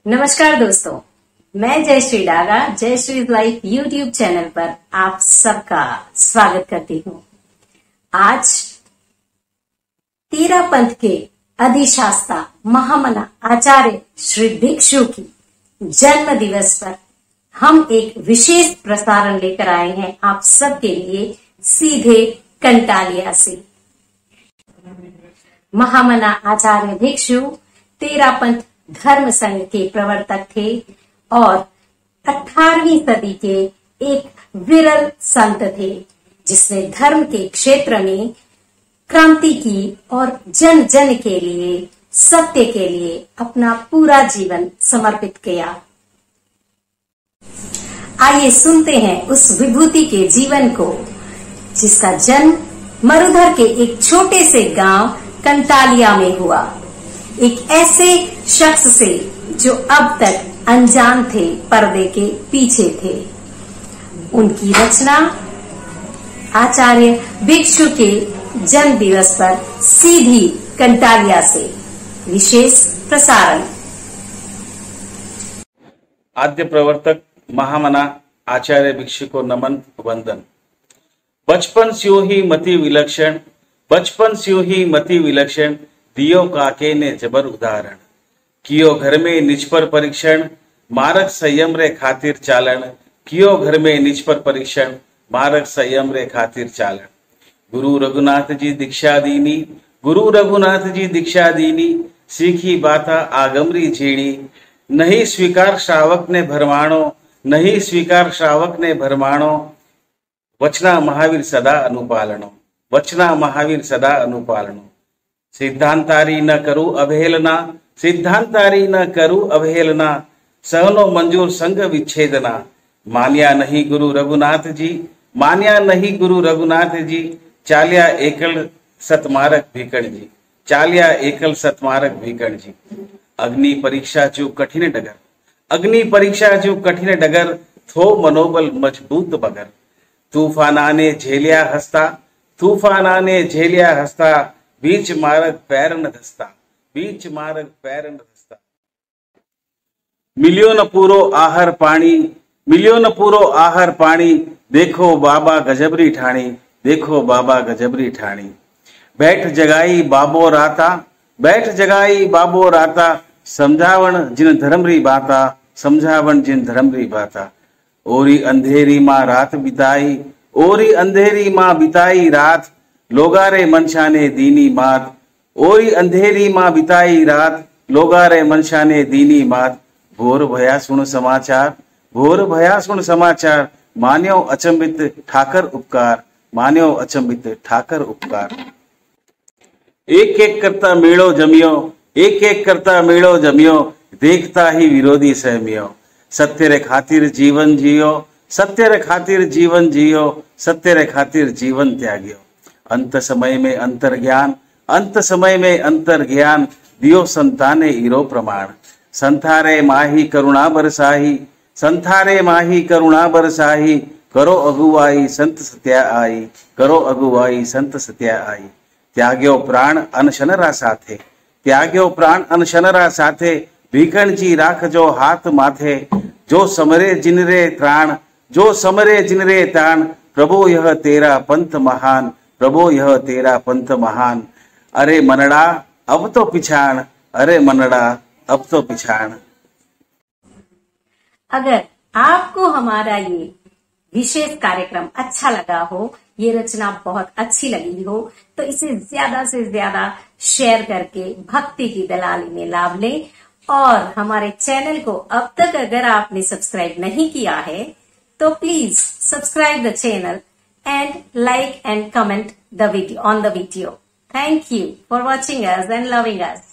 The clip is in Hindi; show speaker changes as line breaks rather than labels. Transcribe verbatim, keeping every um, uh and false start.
नमस्कार दोस्तों, मैं Jayshree Daga Jayshree life YouTube channel पर आप सबका स्वागत करती हूँ। आज तेरा पंथ के अधिशास्ता महामना आचार्य श्री भिक्षु की जन्म दिवस पर हम एक विशेष प्रसारण लेकर आए हैं आप सबके लिए सीधे कंटालिया से। महामना आचार्य भिक्षु तेरा पंथ धर्म संघ के प्रवर्तक थे और अठारहवीं सदी के एक विरल संत थे जिसने धर्म के क्षेत्र में क्रांति की और जन जन के लिए सत्य के लिए अपना पूरा जीवन समर्पित किया। आइए सुनते हैं उस विभूति के जीवन को जिसका जन्म मरुधर के एक छोटे से गांव कंटालिया में हुआ, एक ऐसे शख्स से जो अब तक अनजान थे, पर्दे के पीछे थे। उनकी रचना आचार्य भिक्षु के जन्म दिवस पर सीधी कंटालिया से विशेष प्रसारण।
आद्य प्रवर्तक महामना आचार्य भिक्षु को नमन वंदन। बचपन स्यों ही मति विलक्षण, बचपन स्यों ही मति विलक्षण, दियो काके ने जबर उदाहरण। कियो घर में निज पर परीक्षण, मारक संयम रे खातिर चालन। कियो घर में निज पर परीक्षण, मारक संयम रे खातिर चालन। गुरु रघुनाथ जी दीक्षा दीनी, गुरु रघुनाथ जी दीक्षा दीनी, सीखी बाता आगमरी झीणी। नहीं स्वीकार श्रावक ने भरमाणो, नहीं स्वीकार श्रावक ने भरमाणो। वचना महावीर सदा अनुपालनो, वचना महावीर सदा अनुपालनो। सिद्धांतारी न करू अवहेलना, सिद्धांतारी न करू अवहेलना। सहनो मंजूर संग विच्छेदना। मान्या नहीं गुरु रघुनाथ जी, मान्या नहीं गुरु रघुनाथ जी। चालिया एकल सतमारक भीकण जी, चालिया एकल सतमारक भीकण जी। अग्नि परीक्षा जो कठिन डगर, अग्नि परीक्षा जो कठिन डगर। थो मनोबल मजबूत बगर। तूफाना ने झेलिया हस्ता, तूफाना ने झेलिया हस्ता। बीच मार्ग पैर न धसता, बीच मार्ग पैर न धसता। मिलियो न पूरो आहार पानी, मिलियो न पूरो आहार पानी। देखो बाबा गजबरी ठाणी, देखो बाबा गजबरी ठाणी। बैठ जगाई बाबो राता, बैठ जगाई बाबो राता। समझावण जिन धर्मरी बाता, समझावण जिन धर्मरी बाता। ओरी अंधेरी माँ रात बिताई, ओरी अंधेरी माँ बिताई रात। लोगारे मनशा ने दीनी मात, ओरी अंधेरी माँ बिताई रात। लोगारे मनशा ने दीनी मात। भोर भया सुन समाचार, भोर भया सुन समाचार। मान्यो अचंबित ठाकर उपकार, मान्यो अचंबित ठाकर उपकार। एक एक करता मेड़ो जमियो, एक एक करता मेड़ो जमियो। देखता ही विरोधी सहमियो। सत्य रे खातिर जीवन जियो, सत्य रे खातिर जीवन जियो। सत्य रे खातिर जीवन त्यागियो। अंत समय में अंतर ज्ञान, अंत समय में अंतर ज्ञान। दियो संताने ईरो प्रमाण। संथारे माही करुणा बरसाही, संथारे माही करुणा बरसाही। करो अगुवाई संत सत्या आई, करो अगुवाई संत सत्या आई। त्याग्यो प्राण अनशनरा साथे, त्याग्यो प्राण अनशनरा साथे। भीकण जी राख जो हाथ माथे। जो समरे जिनरे त्राण, जो समरे जिनरे त्राण। प्रभु यह तेरा पंथ महान, प्रभु यह तेरा पंथ महान। अरे मनड़ा अब तो पिछाण, अरे मनड़ा अब तो पिछाण।
अगर आपको हमारा ये विशेष कार्यक्रम अच्छा लगा हो, ये रचना बहुत अच्छी लगी हो, तो इसे ज्यादा से ज्यादा शेयर करके भक्ति की दलाली में लाभ लें। और हमारे चैनल को अब तक अगर आपने सब्सक्राइब नहीं किया है तो please subscribe the channel and like and comment the video on the video. Thank you for watching us and loving us.